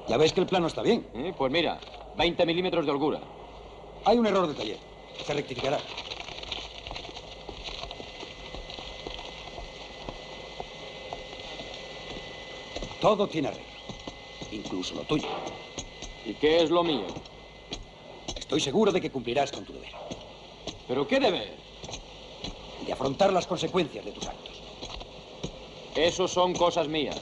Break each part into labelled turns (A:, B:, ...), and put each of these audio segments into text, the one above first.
A: Ya ves que el plano está bien.
B: Pues mira, 20 milímetros de holgura.
A: Hay un error de taller. Se rectificará. Todo tiene arreglo. Incluso lo tuyo.
B: ¿Y qué es lo mío?
A: Estoy seguro de que cumplirás con tu deber.
B: ¿Pero qué deber?
A: De afrontar las consecuencias de tus actos.
B: Eso son cosas mías.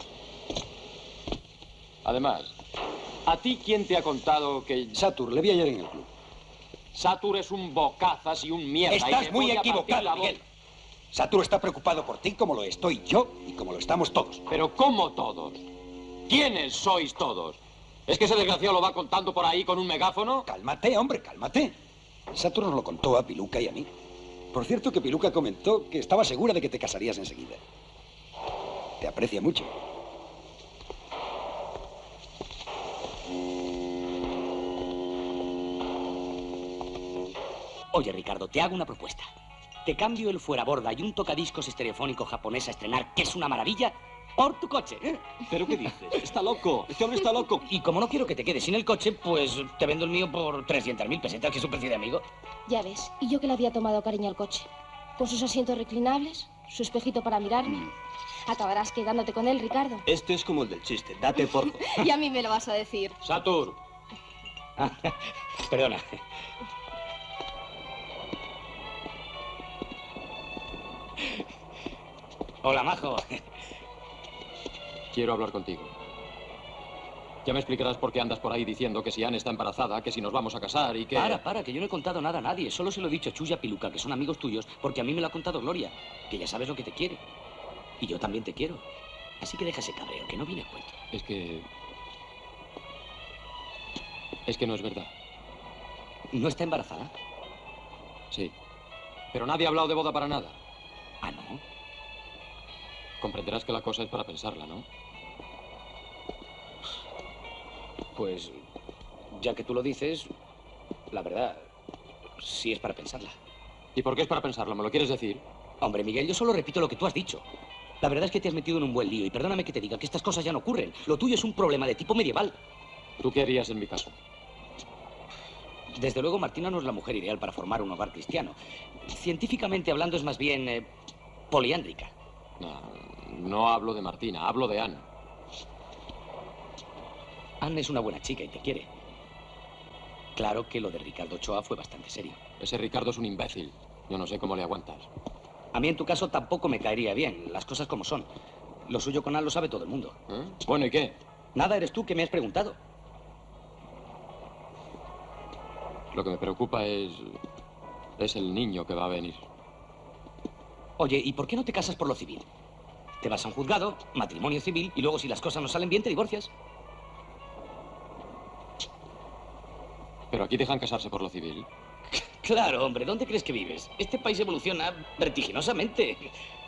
B: Además, ¿a ti quién te ha contado que...
A: Satur, le vi ayer en el club.
B: Satur es un bocazas y un mierda.
A: Estás muy equivocado, Miguel. Satur está preocupado por ti como lo estoy yo y como lo estamos todos.
B: ¿Pero cómo todos? ¿Quiénes sois todos? ¿Es que ese desgraciado lo va contando por ahí con un megáfono?
A: Cálmate, hombre, cálmate. Satur nos lo contó a Piluca y a mí. Por cierto, que Piluca comentó que estaba segura de que te casarías enseguida. Te aprecia mucho.
C: Oye, Ricardo, te hago una propuesta. Te cambio el fueraborda y un tocadiscos estereofónico japonés a estrenar, que es una maravilla, por tu coche.
D: ¿Pero qué dices? Está loco. Este hombre está loco.
C: Y como no quiero que te quedes sin el coche, pues te vendo el mío por 300.000 pesetas, que es un precio de amigo.
E: Ya ves, y yo que le había tomado cariño al coche. Con sus asientos reclinables, su espejito para mirarme. Acabarás quedándote con él, Ricardo.
D: Esto es como el del chiste. Date por...
E: Y a mí me lo vas a decir.
B: Satur.
C: Perdona. Hola, majo.
B: Quiero hablar contigo. Ya me explicarás por qué andas por ahí diciendo que si Anne está embarazada, que si nos vamos a casar y que...
C: Para, que yo no he contado nada a nadie. Solo se lo he dicho a Chuy y a Piluca, que son amigos tuyos, porque a mí me lo ha contado Gloria, que ya sabes lo que te quiere. Y yo también te quiero. Así que deja ese cabreo, que no viene a cuento.
B: Es que no es verdad.
C: ¿No está embarazada?
B: Sí. Pero nadie ha hablado de boda para nada.
C: Ah, ¿no?
B: Comprenderás que la cosa es para pensarla, ¿no?
C: Pues, ya que tú lo dices, la verdad, sí es para pensarla.
B: ¿Y por qué es para pensarlo? ¿Me lo quieres decir?
C: Hombre, Miguel, yo solo repito lo que tú has dicho. La verdad es que te has metido en un buen lío y perdóname que te diga que estas cosas ya no ocurren. Lo tuyo es un problema de tipo medieval.
B: ¿Tú qué harías en mi caso?
C: Desde luego, Martina no es la mujer ideal para formar un hogar cristiano. Científicamente hablando, es más bien poliándrica.
B: No hablo de Martina, hablo de Anne.
C: Anne es una buena chica y te quiere. Claro que lo de Ricardo Ochoa fue bastante serio.
B: Ese Ricardo es un imbécil. Yo no sé cómo le aguantas.
C: A mí en tu caso tampoco me caería bien, las cosas como son. Lo suyo con Anne lo sabe todo el mundo.
B: Bueno, ¿y qué?
C: Nada, eres tú que me has preguntado.
B: Lo que me preocupa es el niño que va a venir.
C: Oye, ¿y por qué no te casas por lo civil? Te vas a un juzgado, matrimonio civil, y luego si las cosas no salen bien te divorcias.
B: Pero aquí dejan casarse por lo civil.
C: Claro, hombre, ¿dónde crees que vives? Este país evoluciona vertiginosamente.